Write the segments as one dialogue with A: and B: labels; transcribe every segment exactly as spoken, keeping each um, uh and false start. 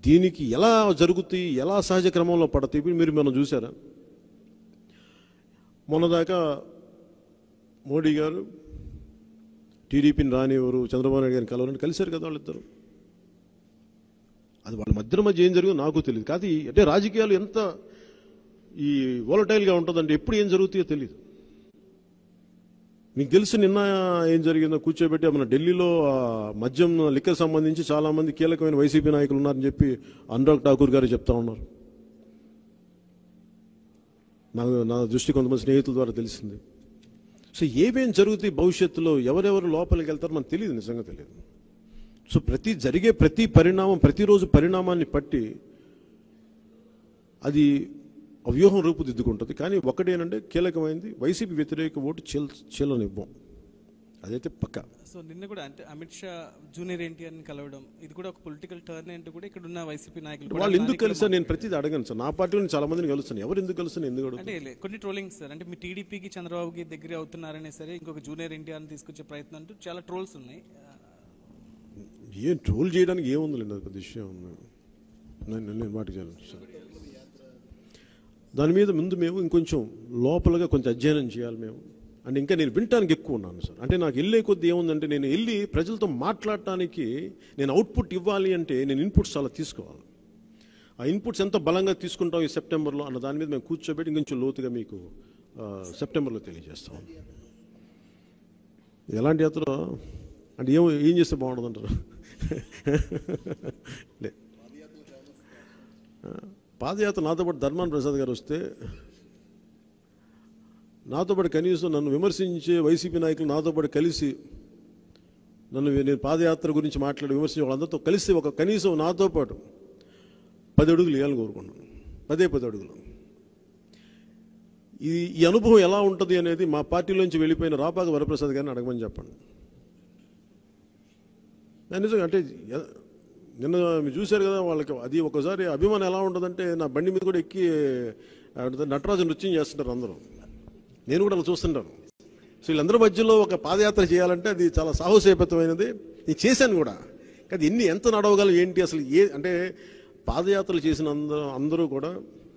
A: దీనికి ఎలా జరుగుతాయి, ఎలా సహజ క్రమంలో పడతాయి మీరు మనం చూసారా? మొన్నదాకా మోడీ గారు టీడీపీని రానివ్వరు, చంద్రబాబు నాయుడు గారిని కలవరని కలిశారు కదా వాళ్ళిద్దరు. అది వాళ్ళ మధ్య మధ్య ఏం జరిగిందో నాకు తెలియదు. కాదు అంటే రాజకీయాలు ఎంత ఈ వోలటైల్గా ఉంటుందంటే ఎప్పుడు ఏం జరుగుతాయో తెలియదు. మీకు తెలుసు నిన్న ఏం జరిగిందో, కూర్చోబెట్టి మన ఢిల్లీలో మద్యం లిక్కర్ సంబంధించి చాలామంది కీలకమైన వైసీపీ నాయకులు ఉన్నారని చెప్పి అనురాగ్ ఠాకూర్ గారు చెప్తా ఉన్నారు. నా నా దృష్టి కొంతమంది స్నేహితుల ద్వారా తెలిసింది. సో ఏమేం జరుగుతాయి భవిష్యత్తులో, ఎవరెవరు లోపలికి వెళ్తారో మనకు తెలియదు, నిజంగా తెలియదు. సో ప్రతి జరిగే ప్రతి పరిణామం, ప్రతిరోజు పరిణామాన్ని పట్టి అది వ్యూహం రూపుదిద్దుకుంటుంది. కానీ ఒకటేనంటే కీలకమైంది, వైసీపీ వ్యతిరేక ఓటు చీల చీలనివ్వం, అదైతే పక్క.
B: సో నిన్న కూడా అంటే అమిత్ షా జూనియర్ ఎన్టీఆర్ని కలవడం, ఇది కూడా ఒక పొలిటికల్ టర్న్ అంటే కూడా ఇక్కడ ఉన్న వైసీపీ నాయకులు
A: వాళ్ళు ఎందుకు కలిసారు నేను ప్రతిదీ అడగను సార్. నా పార్టీలో చాలా మందిని కలుస్తాను, ఎవరు ఎందుకు కలుస్తాను ఎందుకు అడుగు
B: అంటే కొన్ని ట్రోలింగ్ సార్, అంటే మీ టీడీపీకి చంద్రబాబుకి దగ్గర అవుతున్నారనే సరే ఇంకొక జూనియర్ ఎన్టీఆర్ని తీసుకొచ్చే ప్రయత్నం అంటూ చాలా ట్రోల్స్ ఉన్నాయి.
A: ఏం ట్రోల్ చేయడానికి ఏముందిలేండి, అది పెద్ద విషయం నేను నేను వాటికి సార్. దాని మీద ముందు మేము ఇంకొంచెం లోపలగా కొంచెం అధ్యయనం చేయాలి మేము. అంటే ఇంకా నేను వినటానికి ఎక్కువ ఉన్నాను సార్. అంటే నాకు వెళ్ళే కొద్ది ఏముందంటే, నేను వెళ్ళి ప్రజలతో మాట్లాడటానికి నేను అవుట్పుట్ ఇవ్వాలి అంటే నేను ఇన్పుట్స్ చాలా తీసుకోవాలి. ఆ ఇన్పుట్స్ ఎంత బలంగా తీసుకుంటాం ఈ సెప్టెంబర్లో అన్న దాని మీద మేము కూర్చోబెట్టి ఇంకొంచెం లోతుగా మీకు సెప్టెంబర్లో తెలియజేస్తాం. ఎలాంటి యాత్ర అంటే ఏం ఏం చేస్తే బాగుంటుంది అంటారు? లే పాదయాత్ర నాతో పాటు ధర్మాన ప్రసాద్ గారు వస్తే, నాతో పాటు కనీసం నన్ను విమర్శించే వైసీపీ నాయకులు నాతో పాటు కలిసి నన్ను నేను పాదయాత్ర గురించి మాట్లాడి విమర్శించే వాళ్ళందరితో కలిసి ఒక కనీసం నాతో పాటు పది అడుగులు వేయాలని కోరుకున్నాను. పదే పది అడుగులు. ఈ ఈ అనుభవం ఎలా ఉంటుంది అనేది మా పార్టీలోంచి వెళ్ళిపోయిన రాపాక వరప్రసాద్ గారిని అడగమని చెప్పండి. నిజంగా అంటే నిన్న మీరు చూశారు కదా, వాళ్ళకి అది ఒకసారి అభిమానం ఎలా ఉంటుందంటే, నా బండి మీద కూడా ఎక్కి నటరాజు నృత్యం చేస్తుంటారు అందరూ, నేను కూడా అలా చూస్తుంటాను. సో వీళ్ళందరి మధ్యలో ఒక పాదయాత్ర చేయాలంటే అది చాలా సాహసోపేతమైనది. నేను చేశాను కూడా. కానీ ఎన్ని ఎంత నడవగలం ఏంటి అసలు ఏ అంటే పాదయాత్రలు చేసిన అందరూ అందరూ కూడా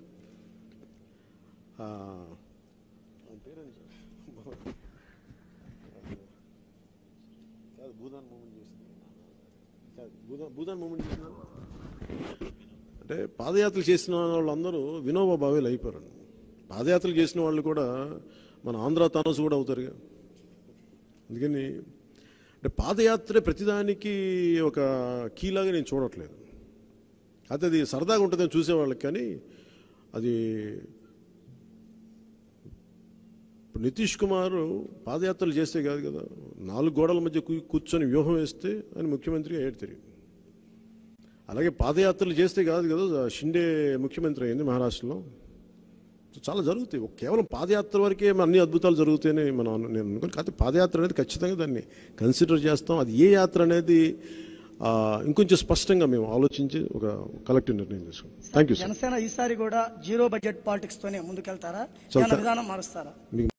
A: భూదాన్ మూమెంట్ చేసిన అంటే పాదయాత్రలు చేసిన వాళ్ళందరూ వినోబా భావేలు అయిపోయారు. పాదయాత్రలు చేసిన వాళ్ళు కూడా మన ఆంధ్ర తానోస్ కూడా అవుతారు. అందుకని అంటే పాదయాత్ర ప్రతిదానికి ఒక కీలాగా నేను చూడట్లేదు. అయితే అది సరదాగా ఉంటుందని చూసేవాళ్ళకి, కానీ అది ఇప్పుడు నితీష్ కుమార్ పాదయాత్రలు చేస్తే కాదు కదా, నాలుగు గోడల మధ్య కూర్చొని వ్యూహం వేస్తే ఆయన ముఖ్యమంత్రిగా అయ్యాడు తిరిగి. అలాగే పాదయాత్రలు చేస్తే కాదు కదా షిండే ముఖ్యమంత్రి అయింది మహారాష్ట్రలో. చాలా జరుగుతాయి. కేవలం పాదయాత్ర వరకే అన్ని అద్భుతాలు జరుగుతాయని మనం నేను అనుకోను. కాకపోతే పాదయాత్ర అనేది ఖచ్చితంగా దాన్ని కన్సిడర్ చేస్తాం. అది ఏ యాత్ర అనేది ఇంకొంచెం స్పష్టంగా మేము ఆలోచించి ఒక కలెక్టివ్ నిర్ణయం తీసుకుంటాం. Thank you sir.
C: జనసేన ఈసారి కూడా జీరో బడ్జెట్ పాలిటిక్స్ తోనే ముందుకెళ్తారా, విధానం మారుస్తారా?